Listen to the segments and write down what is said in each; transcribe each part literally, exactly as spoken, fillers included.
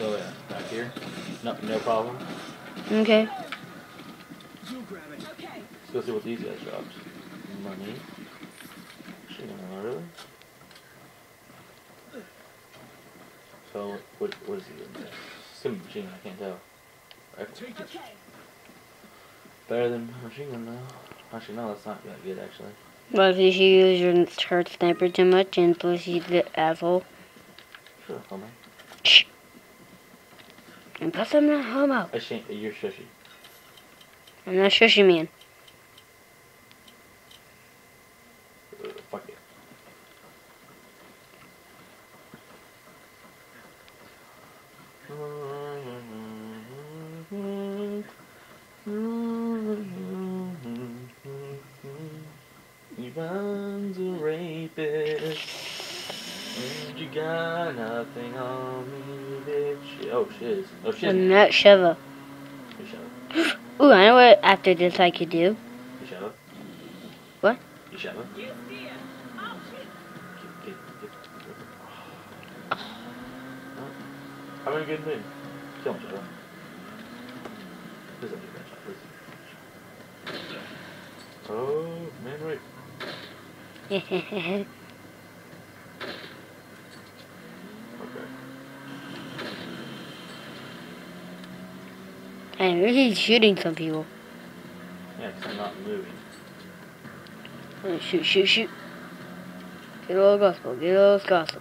So yeah, back here. No, no problem. Okay. Let's go see what these guys dropped. Money. Machine gun, really? So what? What is he doing there? It's gonna be machine gun. I can't tell. Rifle. Better than machine gun though. Actually, no, that's not that good actually. Well, if you use your hard sniper too much and plus you the asshole. Sure, come on. Shh. And plus I'm not homo. I shan't. You're shushy. I'm not shushy man. Uh, fuck it. Ivan's a rapist, and you got nothing on me, bitch. Oh shit! Oh shit! I'm not Sheva. You shut up. Ooh, I know what after this I could do. You shut up. What? You shut up. Get, get, get. I'm in a good mood. Kill him, shut up. This is a good shot. This is Oh, man, right. Okay. I'm really shooting some people. Yeah, because I'm not moving. Oh, shoot, shoot, shoot. Get a little gospel, get a little gospel.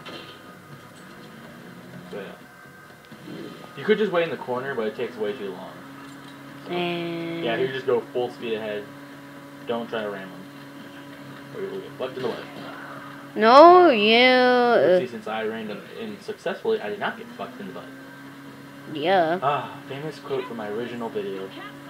So, yeah. You could just wait in the corner, but it takes way too long. So, And yeah, here just go full speed ahead. Don't try to ram them. Or you'll get fucked in the way. no, yeah. Let's Uh, see, since I ran them in successfully, I did not get fucked in the butt. yeah. Ah, famous quote from my original video.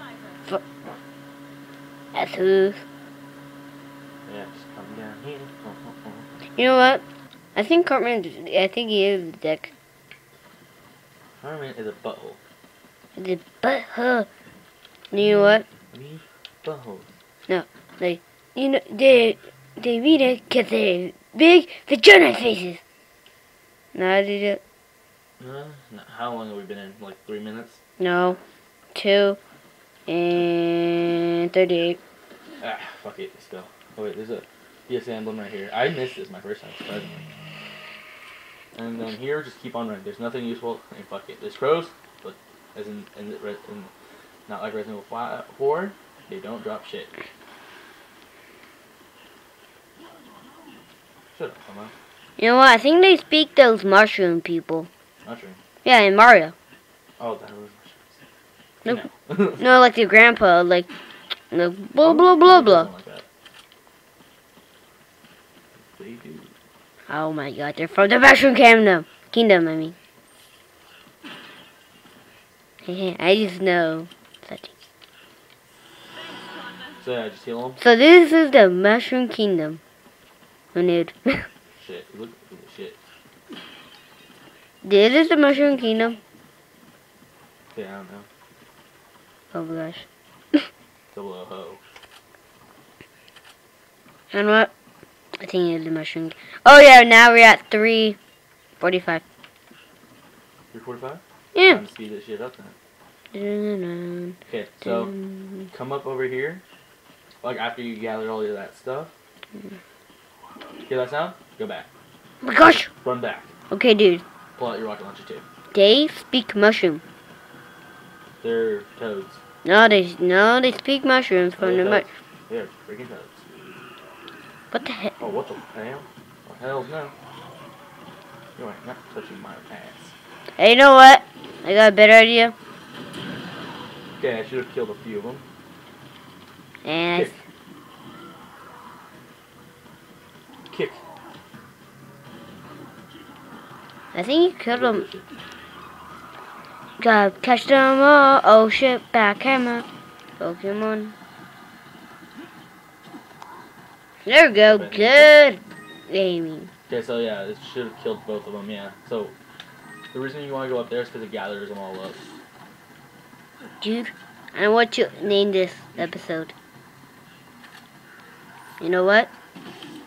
That's who. Yeah, just come down here. Oh, oh, oh. You know what? I think Cartman, I think he is a dick. Herman is a butthole. The butthole. You know what? Me, butthole. No, like, you know, they, they read it because they're big vagina faces. No, I did it. Uh, no, how long have we been in? Like three minutes? No, two, and thirty-eight. Ah, fuck it, let's go. Oh wait, there's a D S emblem right here. I missed this my first time, surprisingly. And then here, just keep on running. There's nothing useful. I mean, fuck it. There's crows, but as in, in, in, in not like Resident Evil four, they don't drop shit. Shut up, come on. You know what? I think they speak those mushroom people. Mushroom. Yeah, in Mario. Oh, that was mushrooms. No, no, like the grandpa, like, like blah blah blah blah. Like that. They do. Oh my God, they're from the Mushroom Kingdom. Kingdom, I mean. I just know. So yeah, just heal them. So this is the Mushroom Kingdom. Oh, nude. Shit, look at the shit. This is the Mushroom Kingdom. Yeah, I don't know. Oh my gosh. Double O ho. And what? I think it's the Mushroom. Oh yeah, now we're at three forty-five. three forty-five? Yeah. Time to speed this shit up then. Okay, so come up over here. Like after you gather all of that stuff. Hear that sound? Go back. Oh my gosh. Run back. Okay, dude. Pull out your rocket launcher too. They speak mushroom. They're toads. No, they no, they speak mushrooms from They're the mush. toads. They're freaking toads. What the heck? Oh, what the hell? What the hell's no? You ain't not touching my pants. Hey, you know what? I got a better idea. Okay, I should have killed a few of them. And Kick. Kick. I think you killed them. Gotta catch them all. Oh shit, back camera. Pokemon. There we go. Good aiming. Okay, so yeah, it should have killed both of them, yeah. So, the reason you want to go up there is because it gathers them all up. Dude, I want to name this episode. You know what?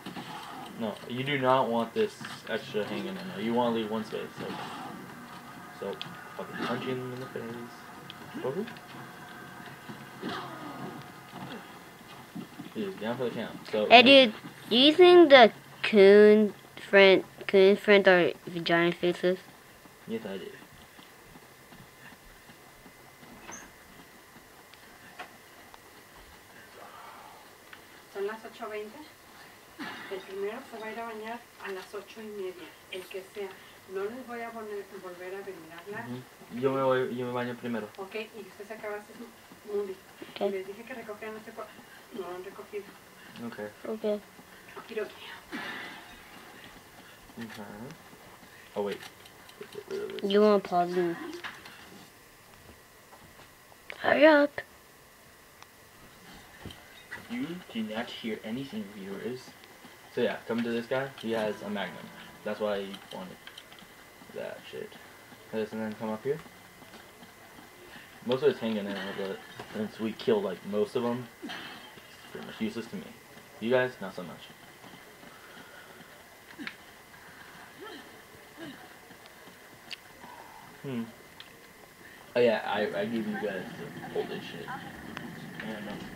No, you do not want this extra hanging in there. You want to leave one space. So. So, fucking punch him in the face. Over. Dude, down for the count. So. Hey, dude, do you think the coon friend, coon friends are vagina faces? Yes, I do. Son las ocho veinte. El primero se va a ir a bañar a las ocho y media, el que sea. No les voy a poner, volver a venir a hablar. Uh-huh. Yo me voy, yo me baño primero. Ok, y usted se acaba de su mundi. Okay. Les dije que recogieran este cuarto. No lo han recogido. Okay. Okay. Okidoki. Okay. Oh wait. Get rid of this. You want to pause me? Hurry up. You do not hear anything, viewers. So yeah, come to this guy. He has a magnum. That's why he wanted that shit. This and then come up here. Most of it's hanging in, but since we killed like most of them, it's pretty much useless to me. You guys, not so much. Hmm. Oh yeah, I I give you guys the hold this shit. And um,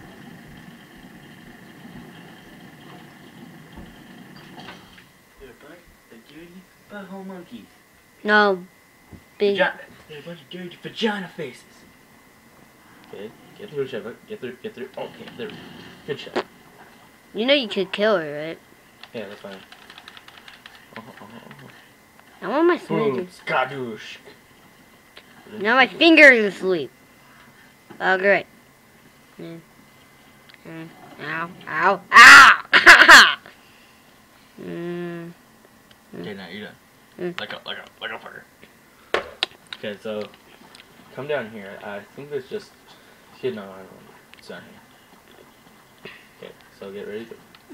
they're a bunch of dirty butthole monkeys. No, big. Vagina, they're a bunch of dirty vagina faces. Okay, get through, Sheva. Get through, get through. Okay, there. Good shot. You know you could kill her, right? Yeah, that's fine. Uh-huh, uh-huh, uh-huh. I want my Boom, smoothie. skadoosh. Now my finger is asleep. Oh, great. Mm. Mm. Ow, ow, ow! mm. Okay, now you're done. Mm. Like a, like a, like a fucker. Okay, so come down here. I think there's just hidden on my room. It's down here. Okay, so get ready to.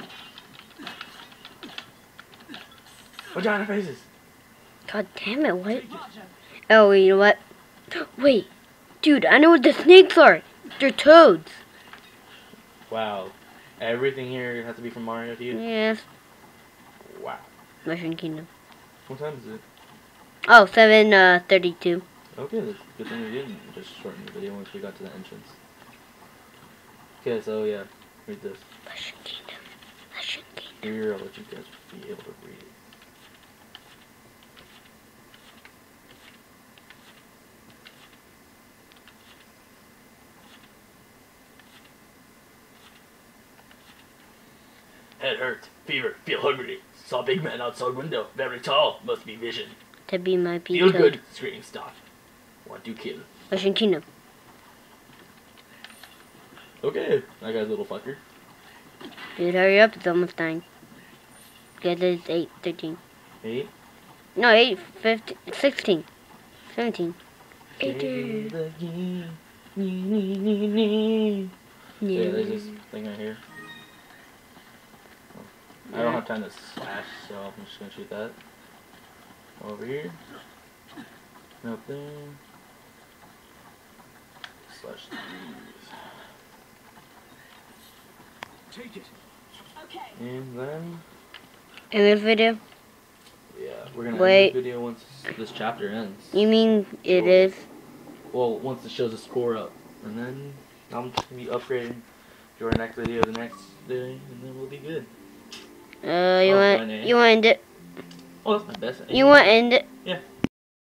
Vagina faces. God damn it, what? Oh, you know what? Wait, dude, I know what the snakes are. They're toads. Wow, everything here has to be from Mario to you. Yes, Wow. Mushroom Kingdom. What time is it? Oh, seven uh, thirty-two. Okay, that's a good thing we didn't just shorten the video once we got to the entrance. Okay, so yeah, read this. Mushroom Kingdom. Mushroom Kingdom. Here, I'll let you guys be able to read it. Head hurt, fever, feel hungry. Saw big man outside window, very tall, must be vision. To be my Feel pizza. good, screaming stop. Want to kill. Mushroom Kingdom. Okay, that guy's a little fucker. Dude, hurry up, it's almost time. Get it, it's eight thirteen. Eight. No, eight fifteen, sixteen, seventeen. Play eighteen. the game. Nee, nee, nee, nee. Yeah. Yeah, there's this thing right here. I don't have time to slash, so I'm just gonna shoot that. Over here. Nothing. Slash these. Take it. And then, In this video? yeah, we're gonna Wait. end this video once this chapter ends. You mean it is? Well, once it shows a score up. And then I'm just gonna be upgrading to our next video the next day, and then we'll be good. Uh, you Oh, want my name. you want to end it? Oh, that's my best. You want to end it? Yeah.